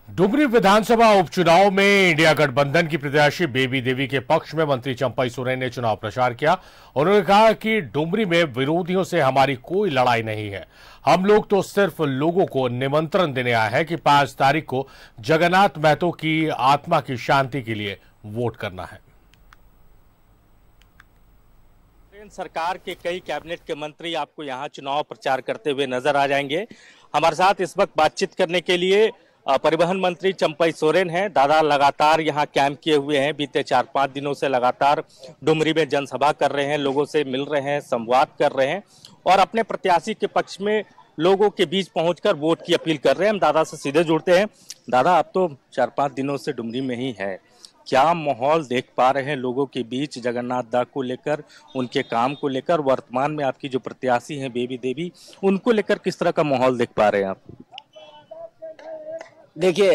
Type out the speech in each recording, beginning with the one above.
डुमरी विधानसभा उपचुनाव में इंडिया गठबंधन की प्रत्याशी बेबी देवी के पक्ष में मंत्री चंपई सोरेन ने चुनाव प्रचार किया। उन्होंने कहा कि डुमरी में विरोधियों से हमारी कोई लड़ाई नहीं है। हम लोग तो सिर्फ लोगों को निमंत्रण देने आए हैं कि 5 तारीख को जगन्नाथ महतो की आत्मा की शांति के लिए वोट करना है। सरकार के कई कैबिनेट के मंत्री आपको यहां चुनाव प्रचार करते हुए नजर आ जाएंगे। हमारे साथ इस वक्त बातचीत करने के लिए परिवहन मंत्री चंपई सोरेन हैं। दादा लगातार यहां कैंप किए हुए हैं, बीते 4-5 दिनों से लगातार डुमरी में जनसभा कर रहे हैं, लोगों से मिल रहे हैं, संवाद कर रहे हैं और अपने प्रत्याशी के पक्ष में लोगों के बीच पहुंचकर वोट की अपील कर रहे हैं। हम दादा से सीधे जुड़ते हैं। दादा, आप तो 4-5 दिनों से डुमरी में ही हैं, क्या माहौल देख पा रहे हैं लोगों के बीच जगन्नाथ दा को लेकर, उनके काम को लेकर? वर्तमान में आपकी जो प्रत्याशी हैं बेबी देवी, उनको लेकर किस तरह का माहौल देख पा रहे हैं आप? देखिए,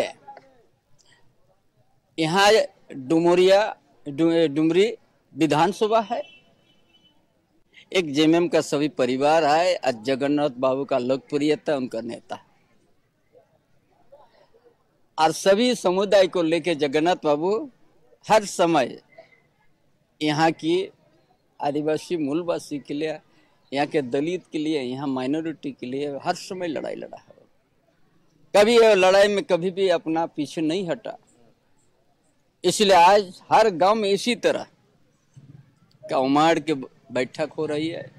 यहाँ डुमरी विधानसभा है, एक जेएमएम का सभी परिवार है और जगन्नाथ बाबू का लोकप्रियता उनका नेता और सभी समुदाय को लेके जगन्नाथ बाबू हर समय यहाँ की आदिवासी मूलवासी के लिए, यहाँ के दलित के लिए, यहाँ माइनॉरिटी के लिए हर समय लड़ाई लड़ा है। कभी ये लड़ाई में कभी भी अपना पीछे नहीं हटा। इसलिए आज हर गांव में इसी तरह का उमाड़ के बैठक हो रही है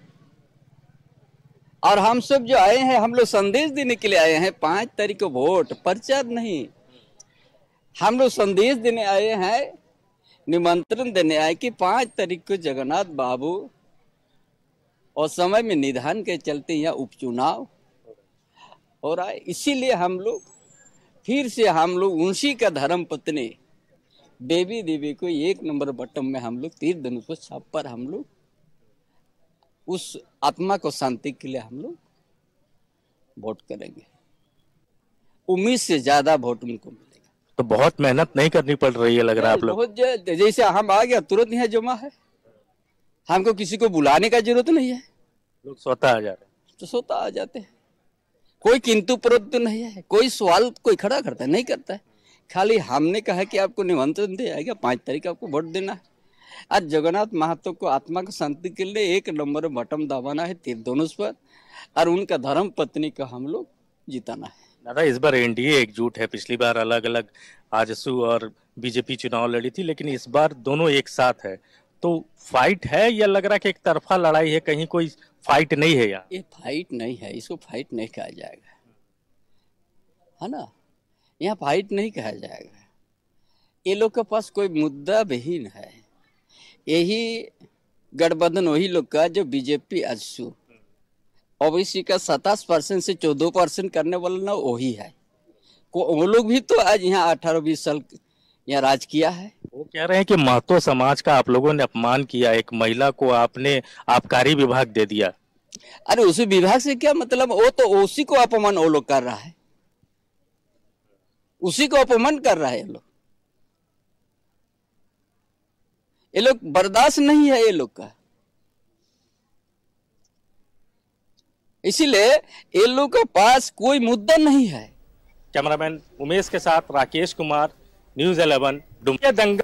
और हम सब जो आए हैं, हम लोग संदेश देने के लिए आए हैं। 5 तारीख को वोट, प्रचार नहीं, हम लोग संदेश देने आए हैं, निमंत्रण देने आए कि 5 तारीख को जगन्नाथ बाबू और समय में निधन के चलते यहाँ उपचुनाव हो रहा है। इसीलिए हम लोग फिर से उनसी का धर्म पत्नी बेबी देवी को 1 नंबर बटन में हम लोग तीर धनुष को छाप पर हम लोग उस आत्मा को शांति के लिए हम लोग वोट करेंगे। उम्मीद से ज्यादा वोट उनको मिलेगा। तो बहुत मेहनत नहीं करनी पड़ रही है लग रहा है आप लोग? जैसे हम आ गया तुरंत यहाँ जमा है, हमको किसी को बुलाने का जरूरत नहीं है, लोग स्वतः आ जा रहे हैं। तो स्वतः आ जाते हैं, कोई किंतु परंतु नहीं है, कोई सवाल कोई खड़ा करता है नहीं करता है। खाली हमने कहा कि आपको निमंत्रण दिया जाएगा, 5 तारीख आपको वोट देना है। आज जगन्नाथ महतो को आत्मा की शांति के लिए 1 नंबर बटन दबाना है तीर धनुष पर और उनका धर्म पत्नी का हम लोग जिताना है। दादा, इस बार एनडीए एकजुट है। पिछली बार अलग अलग आजसू और बीजेपी चुनाव लड़ी थी, लेकिन इस बार दोनों एक साथ है। तो फाइट है या लग रहा है कि एक तरफा लड़ाई है? कहीं कोई फाइट नहीं है यहाँ? ये फाइट नहीं है, इसको फाइट नहीं कहा जाएगा, है ना। यहाँ फाइट नहीं कहा जाएगा। ये लोग के पास कोई मुद्दा विहीन है। यही गठबंधन वही लोग का जो बीजेपी आजसू ओबीसी का 27% से 14% करने वाला ना वही है। वो लोग भी तो आज यहाँ 18-20 साल यहाँ राज किया है। वो कह रहे हैं कि महतो समाज का आप लोगों ने अपमान किया, एक महिला को आपने आबकारी विभाग दे दिया। अरे उसी विभाग से क्या मतलब, वो तो उसी को अपमान वो लोग कर रहा है, उसी को अपमान कर रहा है ये लोग बर्दाश्त नहीं है ये लोग का। इसीलिए ये लोग के पास कोई मुद्दा नहीं है। कैमरामैन उमेश के साथ Rakesh Kumar, news 11 Dumri Dangal.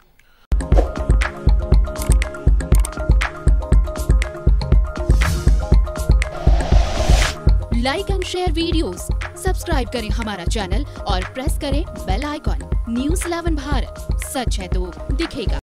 Like and share videos, subscribe करें हमारा चैनल और प्रेस करें बेल आइकॉन। न्यूज़ 11 भारत, सच है तो दिखेगा।